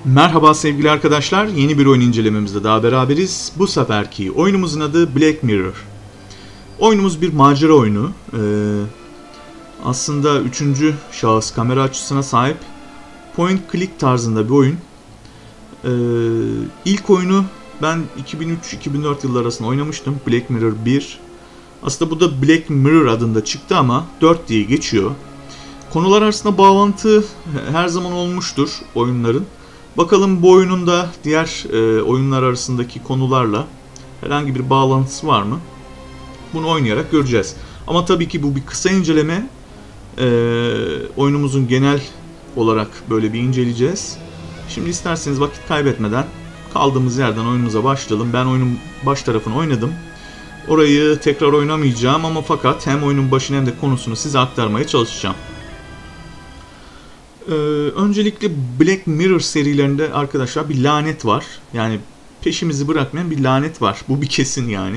Merhaba sevgili arkadaşlar, yeni bir oyun incelememizde daha beraberiz. Bu seferki oyunumuzun adı Black Mirror. Oyunumuz bir macera oyunu. Aslında üçüncü şahıs kamera açısına sahip point click tarzında bir oyun. İlk oyunu ben 2003-2004 yılları arasında oynamıştım. Black Mirror 1. Aslında bu da Black Mirror adında çıktı ama 4 diye geçiyor. Konular arasında bağlantı her zaman olmuştur oyunların. Bakalım bu oyunun da diğer oyunlar arasındaki konularla herhangi bir bağlantısı var mı? Bunu oynayarak göreceğiz. Ama tabii ki bu bir kısa inceleme. Oyunumuzun genel olarak böyle bir inceleyeceğiz. Şimdi isterseniz vakit kaybetmeden kaldığımız yerden oyunumuza başlayalım. Ben oyunun baş tarafını oynadım. Orayı tekrar oynamayacağım ama fakat hem oyunun başını hem de konusunu size aktarmaya çalışacağım. Öncelikle Black Mirror serilerinde arkadaşlar bir lanet var. Yani peşimizi bırakmayan bir lanet var. Bu bir kesin yani.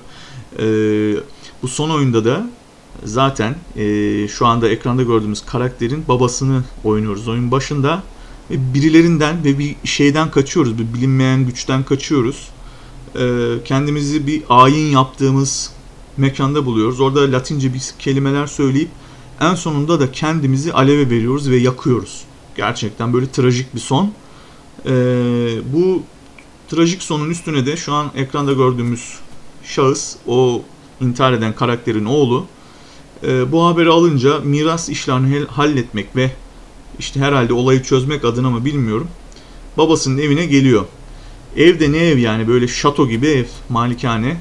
Bu son oyunda da zaten şu anda ekranda gördüğümüz karakterin babasını oynuyoruz oyun başında. Birilerinden ve bir şeyden kaçıyoruz. Bir bilinmeyen güçten kaçıyoruz. Kendimizi bir ayin yaptığımız mekanda buluyoruz. Orada Latince bir kelimeler söyleyip en sonunda da kendimizi aleve veriyoruz ve yakıyoruz. Gerçekten böyle trajik bir son. Bu trajik sonun üstüne de şu an ekranda gördüğümüz şahıs, o intihar eden karakterin oğlu, bu haberi alınca miras işlerini halletmek ve işte herhalde olayı çözmek adına mı bilmiyorum, babasının evine geliyor. Evde ne ev yani, böyle şato gibi ev, malikane.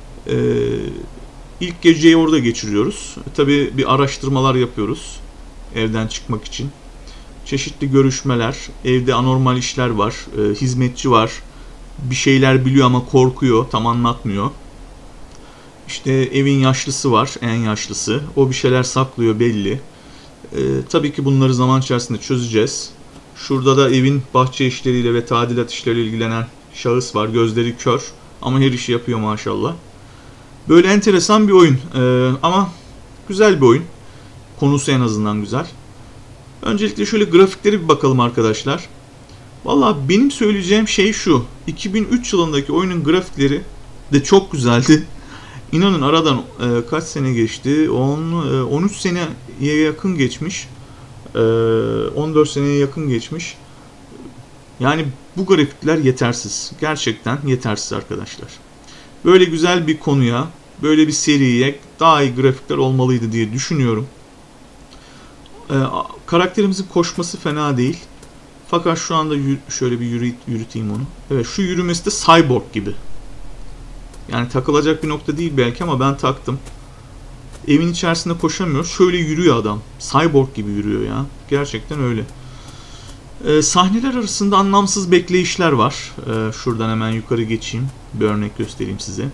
İlk geceyi orada geçiriyoruz. Tabii bir araştırmalar yapıyoruz evden çıkmak için. Çeşitli görüşmeler, evde anormal işler var, hizmetçi var. Bir şeyler biliyor ama korkuyor, tam anlatmıyor. İşte evin yaşlısı var, en yaşlısı. O bir şeyler saklıyor belli. Tabii ki bunları zaman içerisinde çözeceğiz. Şurada da evin bahçe işleriyle ve tadilat işleriyle ilgilenen şahıs var. Gözleri kör ama her işi yapıyor maşallah. Böyle enteresan bir oyun ama güzel bir oyun. Konusu en azından güzel. Öncelikle şöyle grafiklere bir bakalım arkadaşlar. Vallahi benim söyleyeceğim şey şu. 2003 yılındaki oyunun grafikleri de çok güzeldi. İnanın aradan kaç sene geçti? 13 seneye yakın geçmiş. 14 seneye yakın geçmiş. Yani bu grafikler yetersiz. Gerçekten yetersiz arkadaşlar. Böyle güzel bir konuya, böyle bir seriye daha iyi grafikler olmalıydı diye düşünüyorum. Karakterimizin koşması fena değil. Fakat şu anda şöyle bir yürüteyim onu. Evet, şu yürümesi de cyborg gibi. Yani takılacak bir nokta değil belki ama ben taktım. Evin içerisinde koşamıyor. Şöyle yürüyor adam. Cyborg gibi yürüyor ya. Gerçekten öyle. Sahneler arasında anlamsız bekleyişler var. Şuradan hemen yukarı geçeyim. Bir örnek göstereyim size.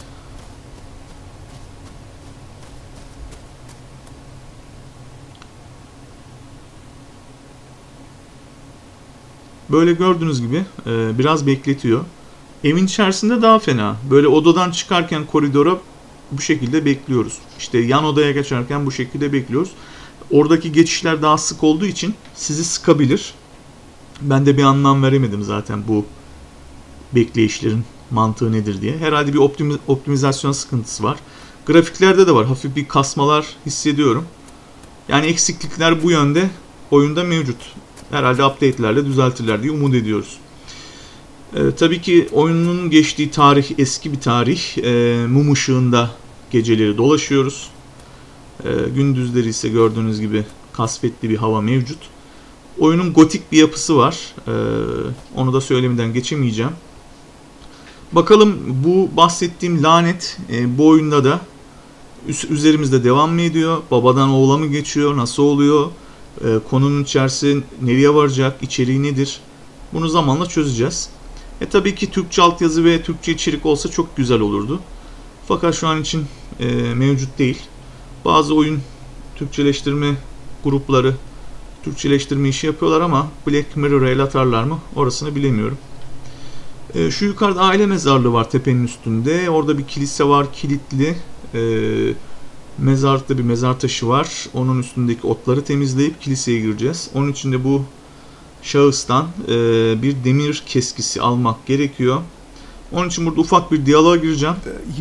Böyle gördüğünüz gibi biraz bekletiyor. Evin içerisinde daha fena. Böyle odadan çıkarken koridora bu şekilde bekliyoruz. İşte yan odaya geçerken bu şekilde bekliyoruz. Oradaki geçişler daha sık olduğu için sizi sıkabilir. Ben de bir anlam veremedim zaten bu bekleyişlerin mantığı nedir diye. Herhalde bir optimizasyon sıkıntısı var. Grafiklerde de var. Hafif bir kasmalar hissediyorum. Yani eksiklikler bu yönde oyunda mevcut. Herhalde update'lerle düzeltirler diye umut ediyoruz. Tabii ki oyunun geçtiği tarih eski bir tarih. Mum ışığında geceleri dolaşıyoruz. Gündüzleri ise gördüğünüz gibi kasvetli bir hava mevcut. Oyunun gotik bir yapısı var. Onu da söylemeden geçemeyeceğim. Bakalım bu bahsettiğim lanet bu oyunda da üzerimizde devam mı ediyor? Babadan oğula mı geçiyor? Nasıl oluyor? Konunun içerisi nereye varacak? İçeriği nedir? Bunu zamanla çözeceğiz. Tabii ki Türkçe altyazı ve Türkçe içerik olsa çok güzel olurdu. Fakat şu an için mevcut değil. Bazı oyun Türkçeleştirme grupları Türkçeleştirme işi yapıyorlar ama Black Mirror'a el atarlar mı? Orasını bilemiyorum. Şu yukarıda aile mezarlığı var tepenin üstünde. Orada bir kilise var, kilitli. Mezarlıkta bir mezar taşı var. Onun üstündeki otları temizleyip kiliseye gireceğiz. Onun için de bu şahıstan bir demir keskisi almak gerekiyor. Onun için burada ufak bir diyaloğa gireceğim.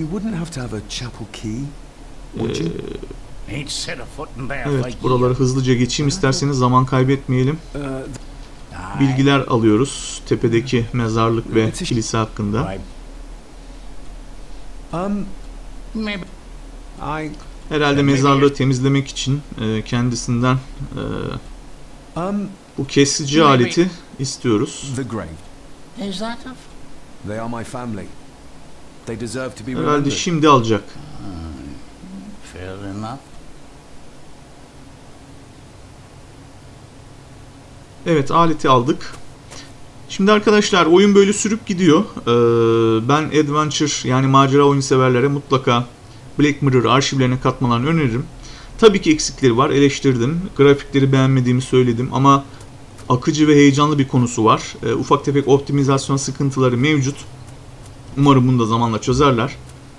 Evet, buraları hızlıca geçeyim isterseniz, zaman kaybetmeyelim. Bilgiler alıyoruz tepedeki mezarlık ve kilise hakkında. Herhalde mezarlığı temizlemek için kendisinden bu kesici aleti istiyoruz. Herhalde şimdi alacak. Evet, aleti aldık. Şimdi arkadaşlar, oyun böyle sürüp gidiyor. Ben adventure, yani macera oyun severlere mutlaka Black Mirror arşivlerine katmalarını öneririm. Tabii ki eksikleri var, eleştirdim. Grafikleri beğenmediğimi söyledim ama akıcı ve heyecanlı bir konusu var. Ufak tefek optimizasyon sıkıntıları mevcut. Umarım bunu da zamanla çözerler.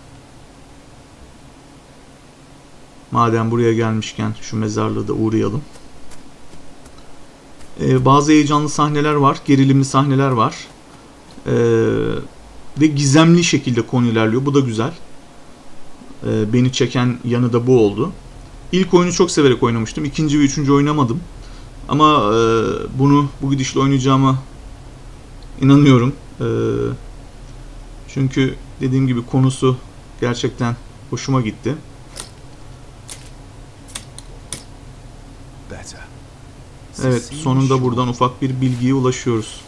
Madem buraya gelmişken şu mezarlığı da uğrayalım. Bazı heyecanlı sahneler var, gerilimli sahneler var. Ve gizemli şekilde konu ilerliyor. Bu da güzel. Beni çeken yanı da bu oldu. İlk oyunu çok severek oynamıştım. İkinci ve üçüncü oynamadım. Ama bu gidişle oynayacağıma inanıyorum. Çünkü dediğim gibi konusu gerçekten hoşuma gitti. Evet, sonunda buradan ufak bir bilgiye ulaşıyoruz.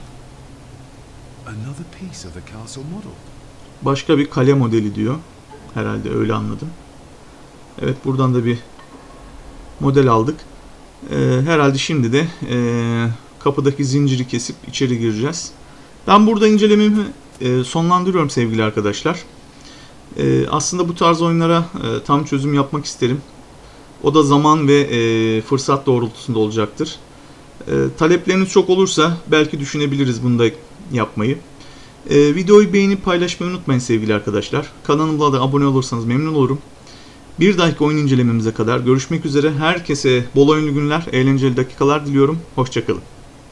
Başka bir kale modeli diyor. Herhalde öyle anladım. Evet, buradan da bir model aldık. Herhalde şimdi de kapıdaki zinciri kesip içeri gireceğiz. Ben burada incelememi sonlandırıyorum sevgili arkadaşlar. Aslında bu tarz oyunlara tam çözüm yapmak isterim. O da zaman ve fırsat doğrultusunda olacaktır. Talepleriniz çok olursa belki düşünebiliriz bunu da yapmayı. Videoyu beğenip paylaşmayı unutmayın sevgili arkadaşlar. Kanalıma da abone olursanız memnun olurum. Bir dahaki oyun incelememize kadar görüşmek üzere. Herkese bol oyunlu günler, eğlenceli dakikalar diliyorum. Hoşça kalın.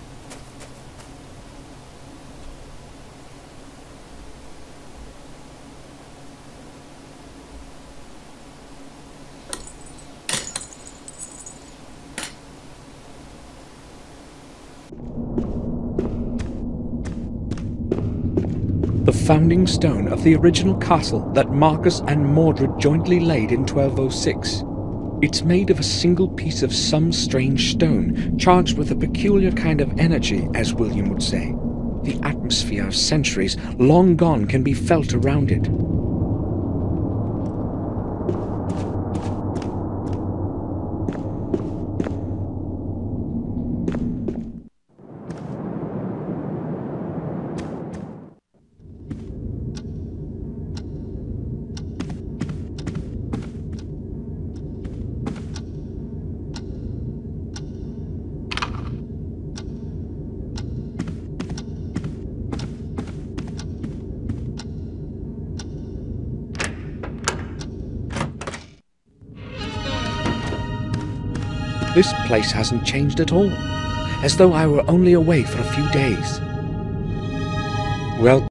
The founding stone of the original castle that Marcus and Mordred jointly laid in 1206. It's made of a single piece of some strange stone, charged with a peculiar kind of energy, as William would say. The atmosphere of centuries long gone can be felt around it. This place hasn't changed at all, as though I were only away for a few days. Well,